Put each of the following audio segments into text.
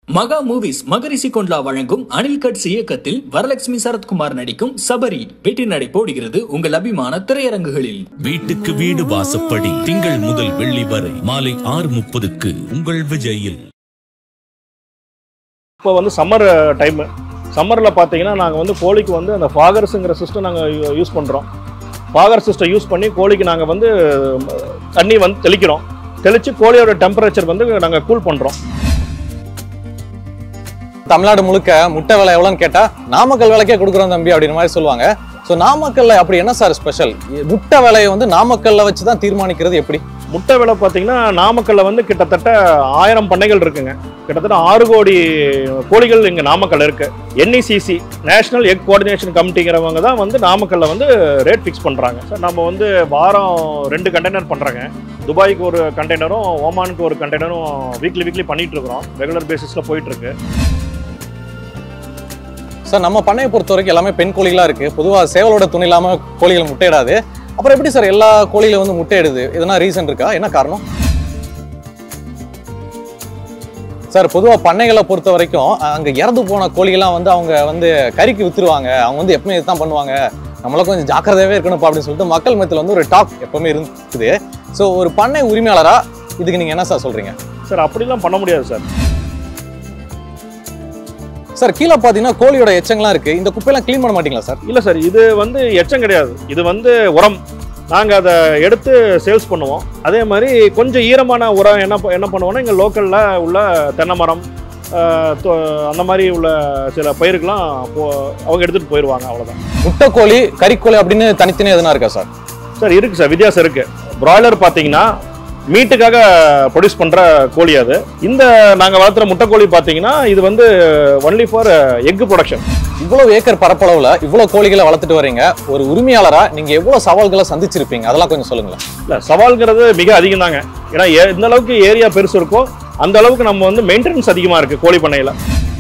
மகா மூவிஸ் மகரிஷி கொண்டா வழங்கும் அனில் கட்ஸ் இயக்கத்தில் வரலட்சுமி சரத்குமார் நடிக்கும் சபரி வெற்றி நடை போடுகிறது உங்கள் அபிமான திரையரங்குகளில். வீட்டுக்கு வீடு வாசப்படி திங்கள் முதல் வெள்ளி வரை மாலை 6:30க்கு உங்கள் விஜயில். இப்போ வந்து சம்மர் டைம், சம்மரில் பார்த்தீங்கன்னா நாங்கள் கோழிக்கு அந்த ஃபாகர்ஸுங்கிற சிஸ்டம் நாங்கள் யூஸ் பண்ணுறோம். ஃபாகர் சிஸ்டம் யூஸ் பண்ணி கோழிக்கு நாங்கள் தண்ணி தெளிக்கிறோம். தெளித்து கோழியோட டெம்பரேச்சர் நாங்கள் கூல் பண்ணுறோம். தமிழ்நாடு முழுக்க முட்டை விலை எவ்வளோன்னு கேட்டால் நாமக்கல் விலைக்கே கொடுக்குறோம் தம்பி அப்படின்ற மாதிரி சொல்லுவாங்க. ஸோ நாமக்கல்ல அப்படி என்ன சார் ஸ்பெஷல்? முட்டை விலையை நாமக்கல்ல வச்சு தான் தீர்மானிக்கிறது எப்படி? முட்டை விலை பார்த்தீங்கன்னா நாமக்கல்ல கிட்டத்தட்ட 1000 பண்ணைகள் இருக்குங்க. கிட்டத்தட்ட 6 கோடி கோழிகள் இங்கே நாமக்கல் இருக்கு. NECC நேஷனல் எக் கோஆர்டினேஷன் கமிட்டிங்கிறவங்க தான் நாமக்கல்ல ரேட் ஃபிக்ஸ் பண்ணுறாங்க. சார் நம்ம வாரம் 2 கண்டெய்னர் பண்ணுறாங்க. துபாய்க்கு ஒரு கண்டெய்னரும் ஓமானுக்கு ஒரு கண்டெய்னரும் வீக்லி பண்ணிட்டு இருக்கிறோம். ரெகுலர் பேசிஸில் போயிட்டு இருக்கு. சார் நம்ம பண்ணையை பொறுத்த வரைக்கும் எல்லாமே பெண் கோழிகளாக இருக்குது. பொதுவாக சேவலோட துணை இல்லாமல் கோழிகள் முட்டையிடாது. அப்புறம் எப்படி சார் எல்லா கோழிகளும் முட்டையிடுது? எதனா ரீசன் இருக்கா? என்ன காரணம் சார்? பொதுவாக பண்ணைகளை பொறுத்த வரைக்கும் அங்கே இறந்து போன கோழிகள்லாம் அவங்க கறிக்கு வித்துருவாங்க. அவங்க எப்பவுமே இதுதான் பண்ணுவாங்க. நம்மளும் கொஞ்சம் ஜாக்கிரதையாகவே இருக்கணும்ப்பா அப்படின்னு சொல்லிட்டு மக்கள் மத்தியில் ஒரு டாக் எப்பவுமே இருக்குது. ஸோ ஒரு பண்ணை உரிமையாளராக இதுக்கு நீங்கள் என்ன சார் சொல்கிறீங்க? சார் அப்படிலாம் பண்ண முடியாது சார். சார் கீழே பார்த்தீங்கன்னா கோழியோட எச்சங்கள்லாம் இருக்குது. இந்த குப்பையெல்லாம் க்ளீன் பண்ண மாட்டீங்களா சார்? இல்லை சார், இது எச்சம் கிடையாது. இது உரம். நாங்கள் அதை எடுத்து சேல்ஸ் பண்ணுவோம். அதே மாதிரி கொஞ்சம் ஈரமான உரம் என்ன பண்ணுவோம்னா இங்கே லோக்கலில் உள்ள தென்னை மரம் அந்த மாதிரி உள்ள சில பயிருக்கெல்லாம் அவங்க எடுத்துகிட்டு போயிடுவாங்க. அவ்வளோதான். முட்டை கோழி கறிக்கோழி அப்படின்னு தனித்தனியாக எதுனா இருக்கா சார்? சார் இருக்குது சார், வித்தியாசம் இருக்குது. பிராய்லர் பார்த்தீங்கன்னா மீட்டுக்காக ப்ரொடியூஸ் பண்ணுற கோழி. அது நாங்கள் வளர்த்துற முட்டை கோழி பார்த்தீங்கன்னா இது ஒன்லி ஃபார் எக் ப்ரொடக்ஷன். இவ்வளோ ஏக்கர் பரப்பளவில் இவ்வளோ கோழிகளை வளர்த்துட்டு வரீங்க. ஒரு உரிமையாளராக நீங்கள் எவ்வளோ சவால்களை சந்திச்சிருப்பீங்க? அதெல்லாம் கொஞ்சம் சொல்லுங்களேன். இல்லை, சவால்ங்கிறது மிக அதிகம் தாங்க. ஏன்னா எந்த அளவுக்கு ஏரியா பெருசு இருக்கோ அந்த அளவுக்கு நம்ம மெயின்டெனன்ஸ் அதிகமாக இருக்குது கோழி பண்ணையில்.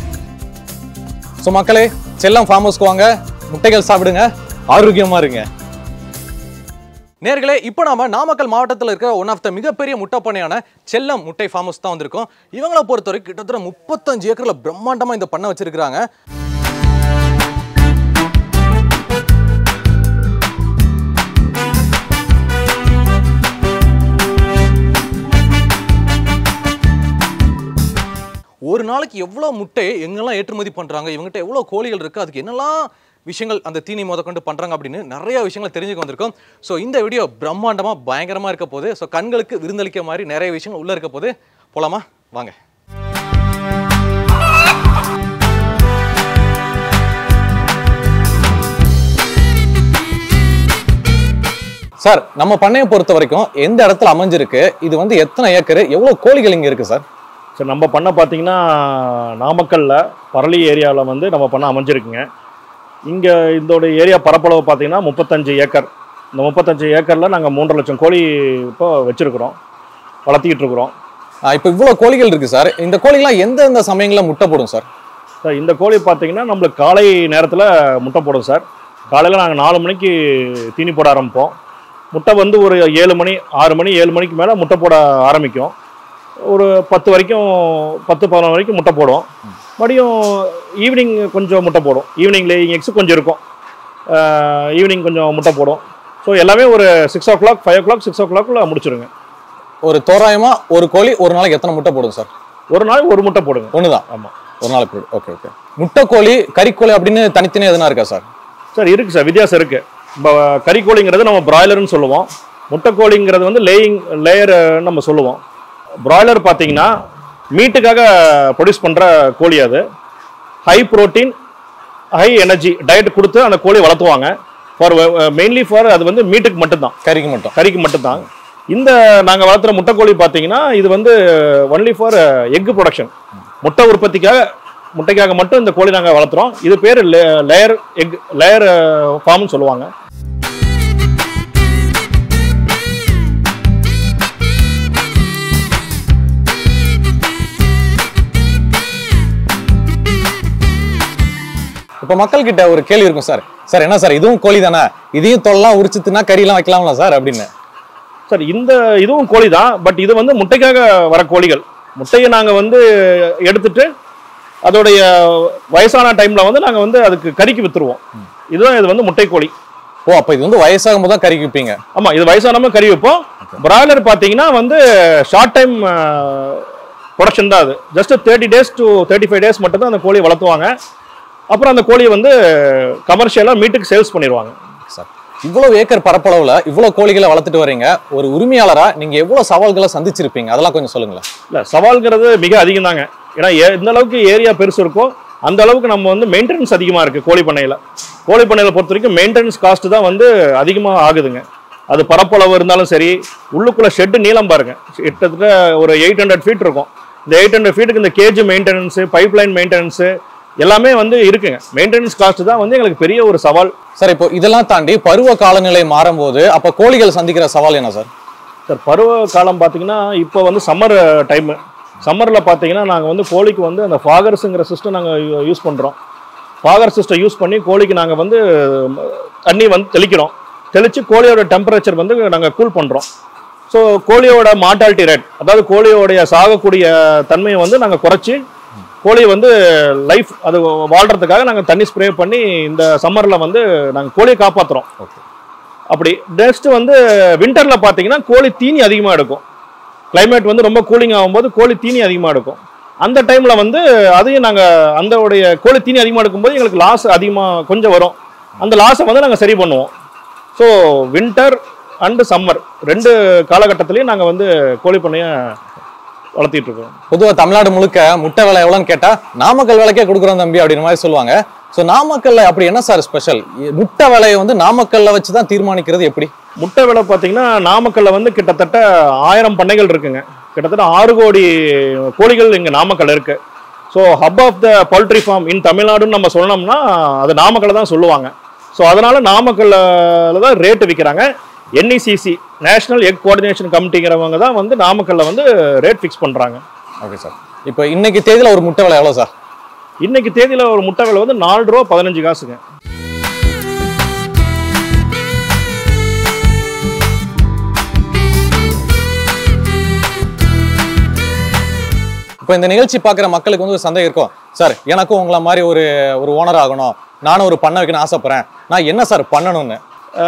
ஸோ மக்களே, செல்லம் ஃபார்ம் ஹவுஸ்க்கு வாங்க, முட்டைகள் சாப்பிடுங்க, ஆரோக்கியமாக இருங்க. நேர்களே, இப்போ நாம நாமக்கல் மாவட்டத்தில் இருக்கிற ஒன் ஆஃப் த மிகப்பெரிய முட்டை பண்ணையான செல்லம் முட்டை ஃபார்ம் ஹவுஸ் தான் வந்திருக்கோம். இவங்களை பொறுத்தவரைக்கும் கிட்டத்தட்ட 35 ஏக்கரில் பிரம்மாண்டமாக இந்த பண்ணை வச்சிருக்கிறாங்க. ஒரு நாளைக்கு எவ்வளோ முட்டை எங்கெல்லாம் ஏற்றுமதி பண்ணுறாங்க, இவங்ககிட்ட எவ்வளோ கோழிகள் இருக்குது, அதுக்கு என்னெல்லாம் விஷயங்கள் அந்த தீனி கொண்டு பண்ணுறாங்க அப்படின்னு நிறைய விஷயங்கள் தெரிஞ்சுக்க வந்திருக்கோம். ஸோ இந்த வீடியோ பிரம்மாண்டமாக பயங்கரமாக இருக்க போது. ஸோ கண்களுக்கு விருந்தளிக்க மாதிரி நிறைய விஷயங்கள் உள்ளே இருக்க போது. போலாமா? வாங்க. சார் நம்ம பண்ணையை பொறுத்த வரைக்கும் எந்த இடத்துல அமைஞ்சிருக்கு? இது எத்தனை ஏக்கர், எவ்வளோ கோழிகள் இங்கே இருக்குது சார்? சார் நம்ம பண்ணை பார்த்தீங்கன்னா நாமக்கல்ல பரளி ஏரியாவில் நம்ம பண்ணை அமைஞ்சிருக்குங்க. இங்கே இதோட ஏரியா பரப்பளவு பார்த்தீங்கன்னா 35 ஏக்கர். இந்த 35 ஏக்கரில் நாங்கள் 3.5 லட்சம் கோழி இப்போ வச்சுருக்குறோம், வளர்த்திக்கிட்டு இருக்கிறோம். இப்போ இவ்வளோ கோழிகள் இருக்குது சார். இந்த கோழிகள்லாம் எந்தெந்த சமயங்களில் முட்டை போடும் சார்? சார் இந்த கோழி பார்த்தீங்கன்னா நம்மளுக்கு காலை நேரத்தில் முட்டை போடும் சார். காலையில் நாங்கள் 4 மணிக்கு தீனி போட ஆரம்பிப்போம். முட்டை ஒரு 7 மணி 6 மணி 7 மணிக்கு மேலே முட்டை போட ஆரம்பிக்கும். ஒரு 10 வரைக்கும் 10-11 வரைக்கும் முட்டை போடும். மறுபடியும் ஈவினிங் கொஞ்சம் முட்டை போடும். ஈவினிங் லேயிங் எக்ஸ் கொஞ்சம் இருக்கும். ஈவினிங் கொஞ்சம் முட்டை போடும். ஸோ எல்லாமே ஒரு 6 o'clock 5 o'clock 6 o'clockல முடிச்சிருங்க. ஒரு தோராயமாக ஒரு கோழி ஒரு நாளைக்கு எத்தனை முட்டை போடும் சார்? ஒரு நாளைக்கு ஒரு முட்டை போடுங்க. ஒன்று தான்? ஆமாம், ஒரு நாளைக்கு. Okay okay. முட்டை கோழி கறிக்கோழி அப்படின்னு தனித்தனியாக எதுனா இருக்கா சார்? சார் இருக்குது சார், வித்தியாசம் இருக்குது. இப்போ கறிக்கோழிங்கிறது நம்ம பிராய்லர்னு சொல்லுவோம். முட்டை கோழிங்கிறது லேயர் நம்ம சொல்லுவோம். பிராய்லர் பார்த்தீங்கன்னா மீட்டுக்காக ப்ரொடியூஸ் பண்ணுற கோழி. அது high protein high energy diet கொடுத்து அந்த கோழி வளர்த்துவாங்க. மெயின்லி ஃபார் அது மீட்டுக்கு மட்டும்தான், கறிக்கு மட்டும்தான். நாங்கள் வளர்த்துற முட்டை கோழி பார்த்தீங்கன்னா இது ஒன்லி ஃபார் எக் ப்ரொடக்ஷன். முட்டைக்காக மட்டும் இந்த கோழி நாங்கள் வளர்த்துறோம். இது பேர் லேயர் ஃபார்ம்னு சொல்லுவாங்க. இப்போ மக்கள்கிட்ட ஒரு கேள்வி இருக்கும் சார். சார் என்ன சார், இதுவும் கோழி தானே, இதையும் தொல்லாம் உரிச்சு தின்னா கறியெல்லாம் வைக்கலாம்ல சார் அப்படின்னு? சார் இதுவும் கோழி தான். பட் இது முட்டைக்காக வர கோழிகள். முட்டையை நாங்கள் எடுத்துட்டு அதோடைய வயசான டைம்ல வந்து நாங்கள் வந்து அதுக்கு கறிக்கு வித்துருவோம். இதுதான் இது வந்து முட்டைக்கோழி. ஓ, அப்போ இது வந்து வயசாகும் போது தான் கறி விற்பீங்க? ஆமாம், இது வயசானமே கறி வைப்போம். பிராய்லர் பார்த்தீங்கன்னா வந்து ஷார்ட் டைம் ப்ரொடக்ஷன் தான். அது ஜஸ்ட் 30 days to 35 days மட்டும் தான் அந்த கோழியை வளர்த்துவாங்க. அப்புறம் அந்த கோழியை வந்து கமர்ஷியலாக மீட்டுக்கு சேல்ஸ் பண்ணிடுவாங்க. சார், இவ்வளோ ஏக்கர் பரப்பளவில் இவ்வளோ கோழிகளை வளர்த்துட்டு வரீங்க. ஒரு உரிமையாளராக நீங்கள் எவ்வளோ சவால்களை சந்திச்சிருப்பீங்க, அதெல்லாம் கொஞ்சம் சொல்லுங்களேன். இல்லை, சவால்ங்கிறது மிக அதிகம் தாங்க. ஏன்னா எந்த அளவுக்கு ஏரியா பெருசு இருக்கோ அந்த அளவுக்கு நம்ம வந்து மெயின்டெனன்ஸ் அதிகமாக இருக்குது. கோழி பண்ணையில் பொறுத்த வரைக்கும் மெயின்டெனன்ஸ் காஸ்ட் தான் வந்து அதிகமாக ஆகுதுங்க. அது பரப்பளவு இருந்தாலும் சரி, உள்ளுக்குள்ளே ஷெட்டு நீளம் பாருங்க, கிட்டத்தட்ட ஒரு 800 feet இருக்கும். இந்த 800 feetக்கு இந்த கேஜ் மெயின்டெனன்ஸு, பைப்லைன் மெயின்டெனன்ஸு எல்லாமே வந்து இருக்குங்க. மெயின்டெனன்ஸ் காஸ்ட் தான் வந்து எங்களுக்கு பெரிய ஒரு சவால். சார், இப்போ இதெல்லாம் தாண்டி பருவ காலநிலை மாறும்போது அப்போ கோழிகள் சந்திக்கிற சவால் என்ன சார்? சார், பருவ காலம் பார்த்தீங்கன்னா இப்போ வந்து சம்மர் டைமு. சம்மரில் பார்த்தீங்கன்னா நாங்கள் வந்து கோழிக்கு வந்து அந்த ஃபாகர்ஸுங்கிற சிஸ்டம் நாங்கள் யூஸ் பண்ணுறோம். ஃபாகர் சிஸ்டம் யூஸ் பண்ணி கோழிக்கு நாங்கள் வந்து தண்ணி வந்து தெளிக்கிறோம். தெளித்து கோழியோட டெம்பரேச்சர் வந்து நாங்கள் கூல் பண்ணுறோம். ஸோ கோழியோட மார்டாலிட்டி ரேட், அதாவது கோழியோடைய சாகக்கூடிய தன்மையை வந்து நாங்கள் குறைச்சி கோழியை வந்து லைஃப் அது வாழ்கிறதுக்காக நாங்கள் தண்ணி ஸ்ப்ரே பண்ணி இந்த சம்மரில் வந்து நாங்கள் கோழியை காப்பாற்றுறோம். அப்படி நெக்ஸ்ட் வந்து வின்டரில் பார்த்தீங்கன்னா கோழி தீனி அதிகமாக எடுக்கும். கிளைமேட் வந்து ரொம்ப கூலிங் ஆகும்போது கோழி தீனி அதிகமாக எடுக்கும். அந்த டைமில் வந்து அதையும் நாங்கள் அந்த கோழி தீனி அதிகமாக எடுக்கும்போது எங்களுக்கு லாஸ் அதிகமாக கொஞ்சம் வரும். அந்த லாஸை வந்து நாங்கள் சரி பண்ணுவோம். ஸோ வின்டர் அண்டு சம்மர் 2 காலகட்டத்திலையும் நாங்கள் வந்து கோழி பண்ணையை வளர்த்திட்டு இருக்கோம். பொதுவாக தமிழ்நாடு முழுக்க முட்டை விலை எவ்வளோன்னு கேட்டால் நாமக்கல் விலைக்கே கொடுக்குறோம் தம்பி அப்படின்ற மாதிரி சொல்லுவாங்க. ஸோ நாமக்கல்ல அப்படி என்ன சார் ஸ்பெஷல்? முட்டை விலையை வந்து நாமக்கல்ல வச்சு தான் தீர்மானிக்கிறது எப்படி? முட்டை விலை பார்த்தீங்கன்னா நாமக்கல்ல வந்து கிட்டத்தட்ட 1000 பண்ணைகள் இருக்குங்க. கிட்டத்தட்ட 6 கோடி கோழிகள் இங்கே நாமக்கல் இருக்கு. So hub of the poultry farm in தமிழ்நாடுன்னு நம்ம சொன்னோம்னா அது நாமக்கல்ல தான் சொல்லுவாங்க. ஸோ அதனால நாமக்கல்ல தான் ரேட்டு விற்கிறாங்க. NECC நேஷனல் எக் கோஆர்டினேஷன் கமிட்டிங்கிறவங்க தான் வந்து நாமக்கல்ல வந்து ரேட் ஃபிக்ஸ் பண்ணுறாங்க. ஓகே சார், இப்போ இன்னைக்கு தேதியில் ஒரு முட்டை விலை எவ்வளோ சார்? இன்னைக்கு தேதியில் ஒரு முட்டை விலை வந்து 4 ரூபா 15 காசுங்க. இப்போ இந்த நிகழ்ச்சி பார்க்குற மக்களுக்கு வந்து ஒரு சந்தேகம் இருக்கும். சார், எனக்கும் உங்களை மாதிரி ஒரு ஓனர் ஆகணும், நானும் ஒரு பண்ணை வைக்கணும்னு ஆசைப்பட்றேன், நான் என்ன சார் பண்ணணும்னு?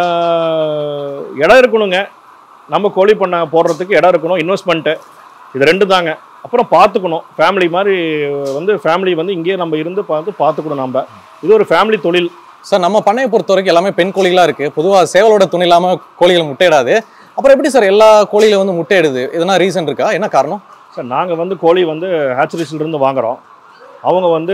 இடம் இருக்கணுங்க. நம்ம கோழி பண்ணை போடுறதுக்கு இடம் இருக்கணும், இன்வெஸ்ட்மெண்ட்டு, இது 2 தாங்க. அப்புறம் பார்த்துக்கணும், ஃபேமிலி மாதிரி வந்து ஃபேமிலி வந்து இங்கேயே நம்ம இருந்து பார்த்துக்கணும். நம்ம இது ஒரு ஃபேமிலி தொழில். சார், நம்ம பண்ணையை பொறுத்த வரைக்கும் எல்லாமே பெண் கோழிகளாக இருக்குது. பொதுவாக சேவலோட துணி இல்லாமல் கோழிகள் முட்டையிடாது. அப்புறம் எப்படி சார் எல்லா கோழிகளும் வந்து முட்டையிடுது? எதனா ரீசன் இருக்கா? என்ன காரணம்? சார், நாங்கள் வந்து கோழி வந்து ஹேச்சரிஸ்லேருந்து வாங்குகிறோம். அவங்க வந்து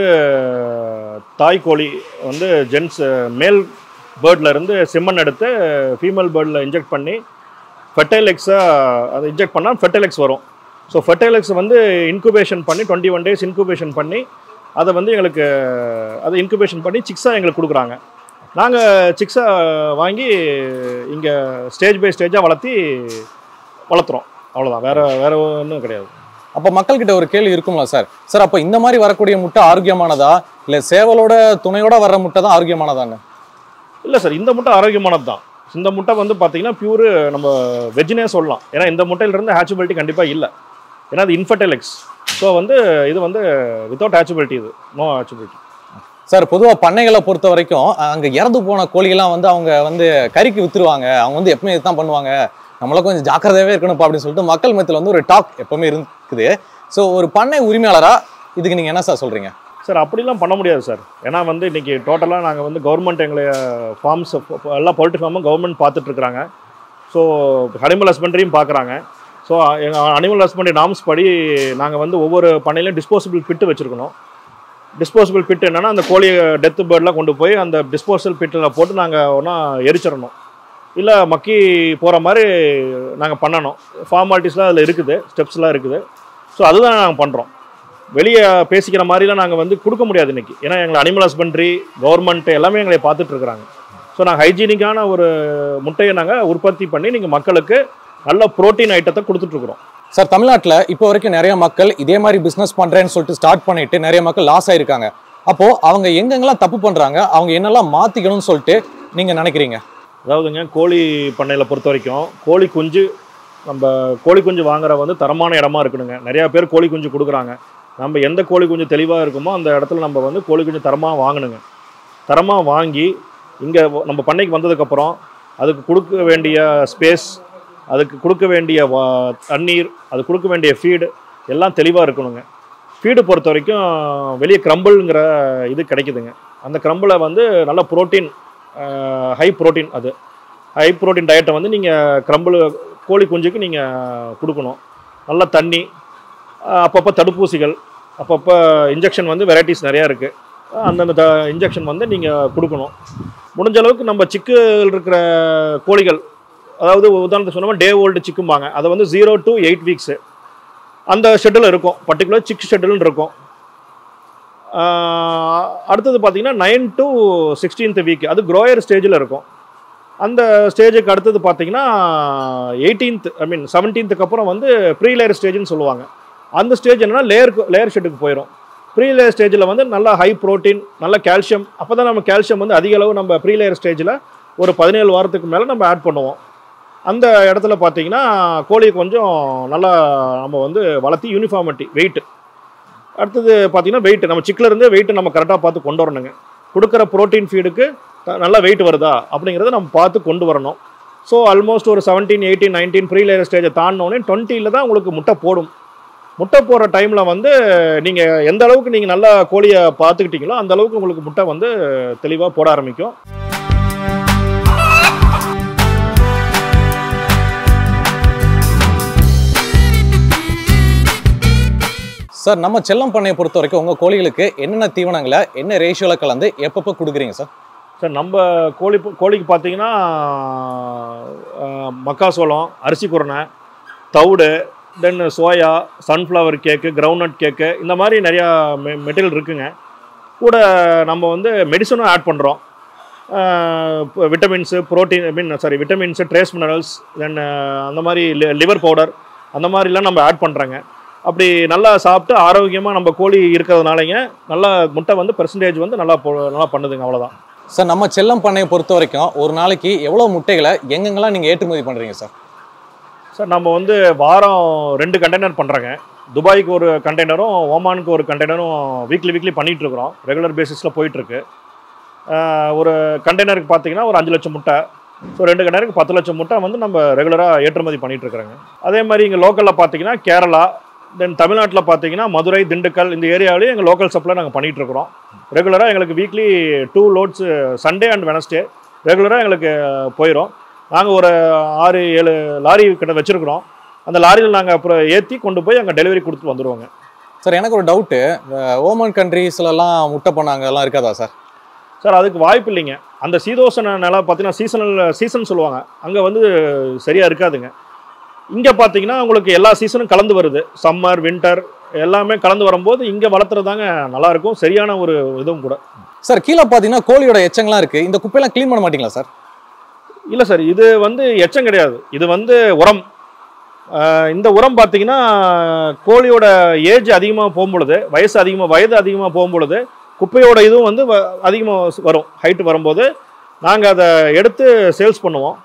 தாய் கோழி வந்து ஜென்ஸ் மேல் பேர்ட்லேருந்து சிம்மன் எடுத்து ஃபீமேல் பேர்டில் இன்ஜெக்ட் பண்ணி ஃபெர்டைல் எக்ஸாக அதை இன்ஜெக்ட் பண்ணால் ஃபெர்டைல் எக்ஸ் வரும். ஸோ ஃபெர்டைல் எக்ஸ் வந்து இன்குபேஷன் பண்ணி 21 days இன்குபேஷன் பண்ணி அதை வந்து எங்களுக்கு அதை இன்குபேஷன் பண்ணி சிக்ஸாக எங்களுக்கு கொடுக்குறாங்க. நாங்கள் சிக்ஸாக வாங்கி இங்கே ஸ்டேஜ் பை ஸ்டேஜாக வளர்த்துறோம். அவ்வளோதான், வேறு ஒன்றும் கிடையாது. அப்போ மக்கள்கிட்ட ஒரு கேள்வி இருக்குங்களா சார்? சார், அப்போ இந்த மாதிரி வரக்கூடிய முட்டை ஆரோக்கியமானதா, இல்லை சேவலோட துணையோட வர்ற முட்டை தான் ஆரோக்கியமானதான்னு? இல்லை சார், இந்த முட்டை ஆரோக்கியமானது தான். இந்த முட்டை வந்து பார்த்தீங்கன்னா பியூரு நம்ம வெஜ்னே சொல்லலாம். ஏன்னா இந்த முட்டையிலிருந்து ஹேச்சபிலிட்டி கண்டிப்பாக இல்லை. ஏன்னா அது இன்ஃபர்டைல் எக்ஸ். ஸோ வந்து இது வந்து வித்தவுட் ஹேச்சபிலிட்டி, இது நோ ஹேச்சபிலிட்டி. சார், பொதுவாக பண்ணைகளை பொறுத்த வரைக்கும் அங்கே இறந்து போன கோழிகள்லாம் வந்து அவங்க வந்து கறிக்கு விற்றுருவாங்க. அவங்க வந்து எப்பவுமே இதுதான் பண்ணுவாங்க, நம்மளாம் கொஞ்சம் ஜாக்கிரதையாகவே இருக்கணும்ப்பா அப்படின்னு சொல்லிட்டு மக்கள் மத்தியில் வந்து ஒரு டாக் எப்பவுமே இருக்குது. ஸோ ஒரு பண்ணை உரிமையாளராக இதுக்கு நீங்கள் என்ன சார் சொல்கிறீங்க? சார், அப்படிலாம் பண்ண முடியாது சார். ஏன்னா வந்து இன்றைக்கி டோட்டலாக நாங்கள் வந்து கவர்மெண்ட் எங்களை ஃபார்ம்ஸ் எல்லா பவுல்ட்ரி ஃபார்மும் கவர்மெண்ட் பார்த்துட்ருக்குறாங்க. ஸோ அனிமல் ஹஸ்பண்ட்ரியும் பார்க்குறாங்க. ஸோ எங்கள் அனிமல் ஹஸ்பண்ட்ரி நார்ம்ஸ் படி நாங்கள் வந்து ஒவ்வொரு பண்ணையிலையும் டிஸ்போசபிள் பிட்டு வச்சுருக்கணும். டிஸ்போசபிள் பிட் என்னென்னா அந்த கோழி டெத்து பேர்டெலாம் கொண்டு போய் அந்த டிஸ்போசபிள் பிட்டில் போட்டு நாங்கள் ஒன்றா எரிச்சிடணும், இல்லை மக்கி போகிற மாதிரி நாங்கள் பண்ணணும். ஃபார்மாலிட்டிஸ்லாம் அதில் இருக்குது, ஸ்டெப்ஸ்லாம் இருக்குது. ஸோ அதுதான் நாங்கள் பண்ணுறோம். வெளியே பேசிக்கிற மாதிரிலாம் நாங்கள் வந்து கொடுக்க முடியாது இன்றைக்கி. ஏன்னா எங்களை அனிமல் ஹஸ்பண்ட்ரி கவர்மெண்ட்டு எல்லாமே எங்களை பார்த்துட்ருக்குறாங்க. ஸோ நாங்கள் ஹைஜீனிக்கான ஒரு முட்டையை நாங்கள் உற்பத்தி பண்ணி நீங்கள் மக்களுக்கு நல்ல ப்ரோட்டீன் ஐட்டத்தை கொடுத்துட்ருக்குறோம். சார், தமிழ்நாட்டில் இப்போ வரைக்கும் நிறைய மக்கள் இதே மாதிரி பிஸ்னஸ் பண்ணுறேன்னு சொல்லிட்டு ஸ்டார்ட் பண்ணிவிட்டு நிறைய மக்கள் லாஸ் ஆகிருக்காங்க. அப்போது அவங்க எங்கெங்கெல்லாம் தப்பு பண்ணுறாங்க, அவங்க என்னெல்லாம் மாற்றிக்கணும்னு சொல்லிட்டு நீங்கள் நினைக்கிறீங்க? அதாவதுங்க, கோழி பண்ணையில் பொறுத்த வரைக்கும் கோழி குஞ்சு வாங்குற வந்து தரமான இடமா இருக்கணுங்க. நிறையா பேர் கோழி குஞ்சு கொடுக்குறாங்க. நம்ம எந்த கோழி குஞ்சு தெளிவாக இருக்குமோ அந்த இடத்துல நம்ம வந்து கோழி குஞ்சு தரமாக வாங்கணுங்க. தரமாக வாங்கி இங்கே நம்ம பண்ணைக்கு வந்ததுக்கப்புறம் அதுக்கு கொடுக்க வேண்டிய ஸ்பேஸ், அதுக்கு கொடுக்க வேண்டிய தண்ணீர், அது கொடுக்க வேண்டிய ஃபீடு எல்லாம் தெளிவாக இருக்கணுங்க. ஃபீடு பொறுத்த வரைக்கும் வெளியே க்ரம்பிள்ங்கிற இது கிடைக்குதுங்க. அந்த க்ரம்பிளை வந்து நல்ல ப்ரோட்டீன், ஹை ப்ரோட்டீன், அது ஹை ப்ரோட்டீன் டயட்டை வந்து நீங்கள் க்ரம்பிள் கோழி குஞ்சுக்கு நீங்கள் கொடுக்கணும். நல்ல தண்ணி, அப்பப்போ தடுப்பூசிகள், அப்பப்போ இன்ஜெக்ஷன் வந்து வெரைட்டிஸ் நிறையா இருக்குது. அந்தந்த இன்ஜெக்ஷன் வந்து நீங்கள் கொடுக்கணும். முடிஞ்ச அளவுக்கு நம்ம சிக்கில் இருக்கிற கோழிகள், அதாவது உதாரணத்துக்கு சொன்னோம்னா டே ஓல்டு சிக்கும்பாங்க, அதை வந்து 0 to 8 வீக்ஸு அந்த ஷெட்யூல் இருக்கும், பர்டிகுலர் சிக் ஷெட்யூல்னு இருக்கும். அடுத்தது பார்த்திங்கன்னா 9 to 16th வீக் அது க்ரோயர் ஸ்டேஜில் இருக்கும். அந்த ஸ்டேஜுக்கு அடுத்தது பார்த்திங்கன்னா 18th 17th அப்புறம் வந்து ப்ரீ லேயர் ஸ்டேஜ்னு சொல்லுவாங்க. அந்த ஸ்டேஜ் என்னென்னா லேயர் ஷெட்டுக்கு போயிடும். ப்ரீ லேயர் ஸ்டேஜில் வந்து நல்லா ஹை ப்ரோட்டீன், நல்ல கால்சியம். அப்போ தான் நம்ம கால்சியம் வந்து அதிக அளவு நம்ம ப்ரீ லேயர் ஸ்டேஜில் ஒரு 17 வாரத்துக்கு மேலே நம்ம ஆட் பண்ணுவோம். அந்த இடத்துல பார்த்தீங்கன்னா கோழியை கொஞ்சம் நல்லா நம்ம வந்து வளர்த்தி யூனிஃபார்மிட்டி, வெயிட். அடுத்தது பார்த்தீங்கன்னா வெயிட், நம்ம சிக்கிலேருந்து வெயிட்டை நம்ம கரெக்டாக பார்த்து கொண்டு வரணுங்க. கொடுக்குற ப்ரோட்டீன் ஃபீடுக்கு நல்லா வெயிட் வருதா அப்படிங்கிறத நம்ம பார்த்து கொண்டு வரணும். ஸோ ஆல்மோஸ்ட் ஒரு 17, 18, 19 ப்ரீ லேயர் ஸ்டேஜை தாண்டினோடனே 20ல் தான் உங்களுக்கு முட்டை போடும். முட்டை போடுற டைமில் வந்து நீங்கள் எந்த அளவுக்கு நீங்கள் நல்லா கோழியை பார்த்துக்கிட்டீங்களோ அந்த அளவுக்கு உங்களுக்கு முட்டை வந்து தெளிவாக போட ஆரம்பிக்கும். சார், நம்ம செல்லம் பண்ணையை பொறுத்த வரைக்கும் உங்கள் கோழிகளுக்கு என்னென்ன தீவனங்களை என்ன ரேஷியோவில் கலந்து எப்பப்போ கொடுக்குறீங்க சார்? சார், நம்ம கோழிக்கு பார்த்தீங்கன்னா மக்காசோளம், அரிசி குரணை, தவிடு, then soya, sunflower cake, groundnut cake, இந்த மாதிரி நிறையா மெட்டீரியல் இருக்குங்க. கூட நம்ம வந்து மெடிசனும் ஆட் பண்ணுறோம். Vitamins, vitamins, trace minerals, then அந்த மாதிரி லிவர் பவுடர், அந்த மாதிரிலாம் நம்ம ஆட் பண்ணுறோங்க. அப்படி நல்லா சாப்பிட்டு ஆரோக்கியமாக நம்ம கோழி இருக்கிறதுனாலங்க நல்லா முட்டை வந்து பெர்சன்டேஜ் வந்து நல்லா பண்ணுதுங்க. அவ்வளோதான் சார். நம்ம செல்லம் பண்ணையை பொறுத்த வரைக்கும் ஒரு நாளைக்கு எவ்வளோ முட்டைகளை எங்கெங்கெல்லாம் நீங்கள் ஏற்றுமதி பண்ணுறீங்க சார்? சார், நம்ம வந்து வாரம் 2 கண்டெய்னர் பண்ணுறோங்க. துபாய்க்கு ஒரு கண்டெய்னரும் ஓமானுக்கு ஒரு கண்டெய்னரும் வீக்லி பண்ணிகிட்ருக்குறோம். ரெகுலர் பேசிஸில் போயிட்டுருக்கு. ஒரு கண்டெய்னருக்கு பார்த்தீங்கன்னா ஒரு 5 லட்சம் முட்டை. ஸோ 2 கண்டெய்னருக்கு 10 லட்சம் முட்டை வந்து நம்ம ரெகுலராக ஏற்றுமதி பண்ணிகிட்ருக்குறோங்க. அதே மாதிரி இங்கே லோக்கலில் பார்த்தீங்கன்னா கேரளா, தென் தமிழ்நாட்டில் பார்த்தீங்கன்னா மதுரை, திண்டுக்கல், இந்த ஏரியாவிலேயே எங்கள் லோக்கல் சப்ளை நாங்கள் பண்ணிகிட்ருக்குறோம். ரெகுலராக எங்களுக்கு weekly 2 loads Sunday and Wednesday ரெகுலராக எங்களுக்கு போயிடும். நாங்கள் ஒரு 6-7 லாரி கிட்ட வச்சுருக்குறோம். அந்த லாரியில் நாங்கள் அப்புறம் ஏற்றி கொண்டு போய் அங்கே டெலிவரி கொடுத்துட்டு வந்துடுவோங்க. சார், எனக்கு ஒரு டவுட்டு, ஓமன் கண்ட்ரீஸ்லலாம் முட்டை பண்ணாங்க எல்லாம் இருக்காதா சார்? சார், அதுக்கு வாய்ப்பு இல்லைங்க. அந்த சீதோஷண நிலம் பார்த்தீங்கன்னா சீசன் சொல்லுவாங்க, அங்கே வந்து சரியாக இருக்காதுங்க. இங்கே பார்த்தீங்கன்னா உங்களுக்கு எல்லா சீசனும் கலந்து வருது. சம்மர், வின்டர் எல்லாமே கலந்து வரும்போது இங்கே வளர்த்துறதாங்க நல்லாயிருக்கும். சரியான ஒரு இதுவும் கூட. சார், கீழே பார்த்தீங்கன்னா கோழியோட எச்சங்கள்லாம் இருக்குது. இந்த குப்பையெல்லாம் க்ளீன் பண்ண மாட்டீங்களா சார்? இல்லை சார், இது வந்து எச்சம் கிடையாது, இது வந்து உரம். இந்த உரம் பார்த்தீங்கன்னா கோழியோட ஏஜ் அதிகமாக போகும்பொழுது, வயது அதிகமாக போகும்பொழுது குப்பையோட இதுவும் வந்து அதிகமாக வரும். ஹைட்டு வரும்போது நாங்கள் அதை எடுத்து சேல்ஸ் பண்ணுவோம்.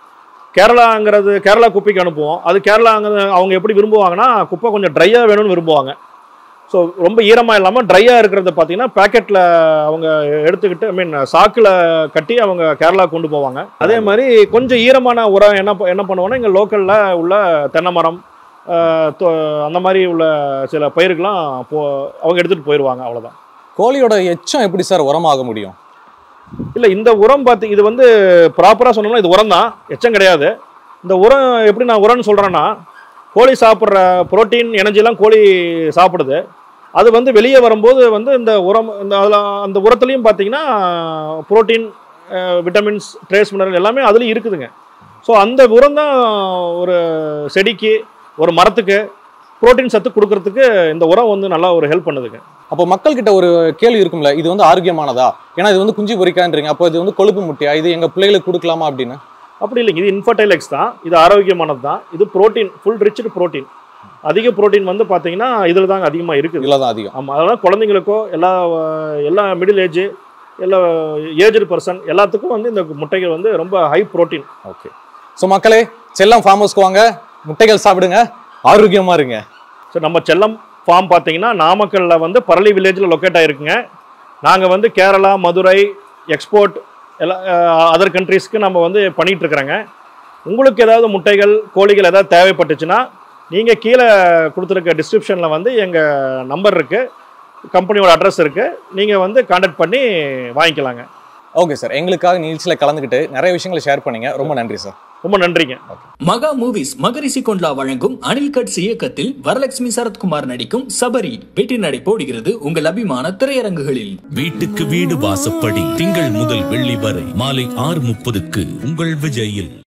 கேரளா குப்பைக்கு அனுப்புவோம். அது அவங்க எப்படி விரும்புவாங்கன்னா குப்பை கொஞ்சம் ட்ரையாக வேணும்னு விரும்புவாங்க. ஸோ ரொம்ப ஈரமாக இல்லாமல் ட்ரையாக இருக்கிறத பார்த்தீங்கன்னா பேக்கெட்டில் அவங்க எடுத்துக்கிட்டு சாக்கில் கட்டி அவங்க கேரளா கொண்டு போவாங்க. அதே மாதிரி கொஞ்சம் ஈரமான உரம் என்ன பண்ணுவோன்னா இங்கே லோக்கலில் உள்ள தென்னை மரம், அந்த மாதிரி உள்ள சில பயிருக்கெலாம் அவங்க எடுத்துகிட்டு போயிடுவாங்க. அவ்வளோதான். கோழியோட எச்சம் எப்படி சார் உரமாக முடியும்? இல்லை, இந்த உரம் இது வந்து ப்ராப்பராக சொன்னோம்னா இது உரம் தான், எச்சம் கிடையாது. இந்த உரம் எப்படி நான் உரம்னு சொல்கிறேன்னா, கோழி சாப்பிட்ற ப்ரோட்டீன், எனர்ஜிலாம் கோழி சாப்பிடுது. அது வந்து வெளியே வரும்போது வந்து இந்த உரம் அந்த உரத்துலேயும் பார்த்தீங்கன்னா ப்ரோட்டீன், விட்டமின்ஸ், ட்ரேஸ் மினரல் எல்லாமே அதுலேயும் இருக்குதுங்க. ஸோ அந்த உரம் தான் ஒரு செடிக்கு, ஒரு மரத்துக்கு ப்ரோட்டீன் சத்து கொடுக்கறதுக்கு இந்த உரம் வந்து நல்லா ஒரு ஹெல்ப் பண்ணுதுங்க. அப்போ மக்கள்கிட்ட ஒரு கேள்வி இருக்கும்ல, இது வந்து ஆரோக்கியமானதா? ஏன்னா இது வந்து குஞ்சு பொரிக்கான்றீங்க, அப்போ இது வந்து கொழுப்பு முட்டையா, இது எங்கள் பிள்ளைகளுக்கு கொடுக்கலாமா அப்படின்னு? அப்படி இல்லைங்க, இது இன்ஃபர்டைல் எக்ஸ் தான், இது ஆரோக்கியமானது தான். இது ப்ரோட்டீன், ஃபுல் ரிச்டு ப்ரோட்டீன். அதிக ப்ரோட்டீன் வந்து பார்த்தீங்கன்னா இதில் தாங்க அதிகமாக இருக்குது. இதில் தான் அதிகம். ஆமாம், அதனால் குழந்தைங்களுக்கோ எல்லா மிடில் ஏஜ், எல்லா ஏஜ்டு பர்சன் எல்லாத்துக்கும் வந்து இந்த முட்டைகள் வந்து ரொம்ப ஹை ப்ரோட்டீன். ஓகே. ஸோ மக்களே, செல்லம் ஃபார்ம் ஹவுஸ்க்கு வாங்க, முட்டைகள் சாப்பிடுங்க, ஆரோக்கியமாக இருங்க. ஸோ நம்ம செல்லம் ஃபார்ம் பார்த்தீங்கன்னா நாமக்கல்லில் வந்து பரளி வில்லேஜில் லொக்கேட் ஆகிருக்குங்க. நாங்கள் வந்து கேரளா, மதுரை எக்ஸ்போர்ட் எல்லாம் அதர் கண்ட்ரீஸ்க்கு நம்ம வந்து பண்ணிகிட்ருக்குறோங்க. உங்களுக்கு ஏதாவது முட்டைகள், கோழிகள் ஏதாவது தேவைப்பட்டுச்சுன்னா நீங்கள் கீழே கொடுத்துருக்க டிஸ்கிரிப்ஷனில் வந்து எங்கள் நம்பர் இருக்குது, கம்பெனியோட அட்ரஸ் இருக்குது, நீங்கள் வந்து கான்டாக்ட் பண்ணி வாங்கிக்கலாங்க. ஓகே சார், எங்களுக்காக நிகழ்ச்சியில் கலந்துக்கிட்டு நிறைய விஷயங்களை ஷேர் பண்ணீங்க. ரொம்ப நன்றி சார். ரொம்ப நன்றிங்க. மகா மூவிஸ் மகரிஷி கொண்டா வழங்கும் அனில் கட்ஸ் இயக்கத்தில் வரலட்சுமி சரத்குமார் நடிக்கும் சபரி வெற்றி நடை போடுகிறது உங்கள் அபிமான திரையரங்குகளில். வீட்டுக்கு வீடு வாசப்படி திங்கள் முதல் வெள்ளி வரை மாலை 6:30க்கு உங்கள் விஜயில்.